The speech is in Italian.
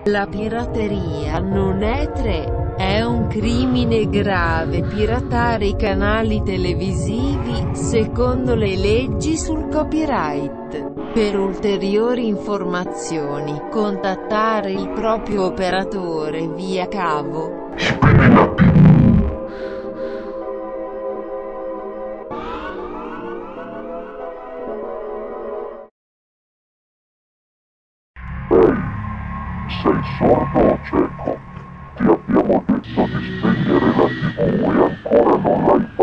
La pirateria non è è un crimine grave piratare i canali televisivi, secondo le leggi sul copyright. Per ulteriori informazioni, contattare il proprio operatore via cavo. Spegni la TV. Ehi, sei sordo o cieco? Ti abbiamo detto di spegnere la TV e ancora non l'hai